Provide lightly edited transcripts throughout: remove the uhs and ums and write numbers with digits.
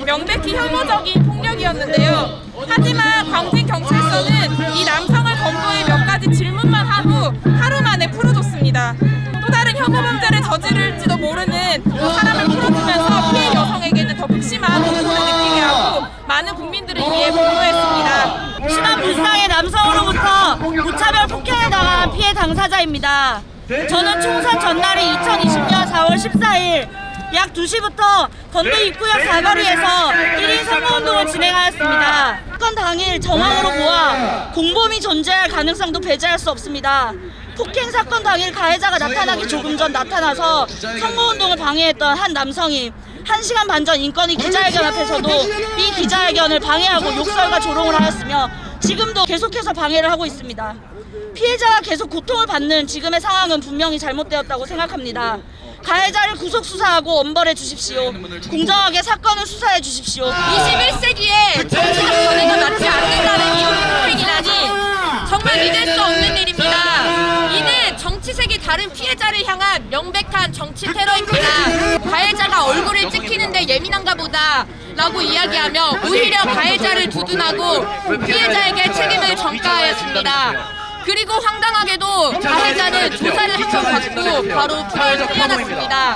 명백히 혐오적인 폭력이었는데요. 하지만 광진경찰서는 이 남성을 검거해 몇 가지 질문만 하고 하루 만에 풀어줬습니다. 또 다른 혐오 범죄를 저지를지도 모르는 사람을 풀어주면서 피해 여성에게는 더 극심한 고통을 느끼게 하고 많은 국민들을 위해 분노했습니다. 심한 불상의 남성으로부터 무차별 폭행에 당한 피해 당사자입니다. 저는 총선 전날인 2020년 4월 14일 약 2시부터 건대 입구역 사거리에서 1인 선거운동을 진행하였습니다. 사건 당일 정황으로 보아 공범이 존재할 가능성도 배제할 수 없습니다. 폭행 사건 당일 가해자가 나타나기 조금 전 나타나서 선거운동을 방해했던 한 남성이 1시간 반 전 인권위 기자회견 앞에서도 이 기자회견을 방해하고 욕설과 조롱을 하였으며 지금도 계속해서 방해를 하고 있습니다. 피해자가 계속 고통을 받는 지금의 상황은 분명히 잘못되었다고 생각합니다. 가해자를 구속 수사하고 엄벌해 주십시오. 공정하게 사건을 수사해 주십시오. 21세기에 정치적 견해가 맞지 않는다는 이 폭행이라니 정말 믿을 수 없는 일입니다. 이는 정치색이 다른 피해자를 향한 명백한 정치 테러입니다. 가해자가 얼굴을 찍히는데 예민한가 보다 라고 이야기하며 오히려 가해자를 두둔하고 피해자에게 책임을 전가하였습니다. 그리고 황당하게도 가해자는 조사를 한 번 받고 바로 불을 풀려났습니다.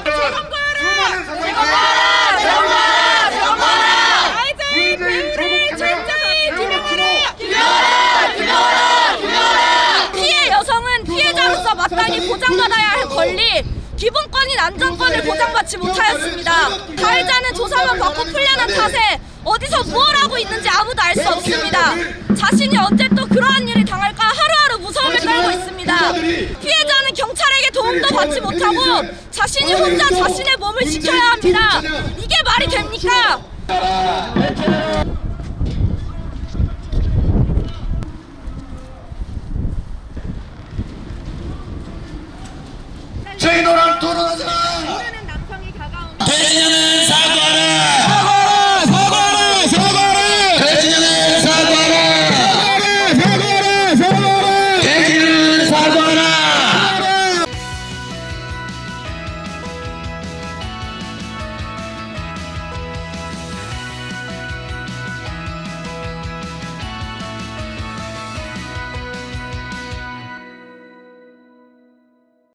재검거하라! 재검거하라! 재검거하라! 가해자의 배우를 철저히 규명하라! 피해 여성은 피해자로서 마땅히 보장받아야 할 권리, 기본권인 안전권을 보장받지 못하였습니다. 가해자는 조사만 받고 풀려난 탓에 어디서 무엇 하고 있는지 아무도 알 수 없습니다. 자신이 언제 또 그러한 일을 당할까 하루하루 무서움을 떨고 있습니다. 피해자는 경찰에게 도움도 받지 못하고 자신이 혼자 자신의 몸을 지켜야 합니다. 이게 말이 됩니까? 저희 너랑 토론하지 마! 모르는 남성이 다가온 되냐는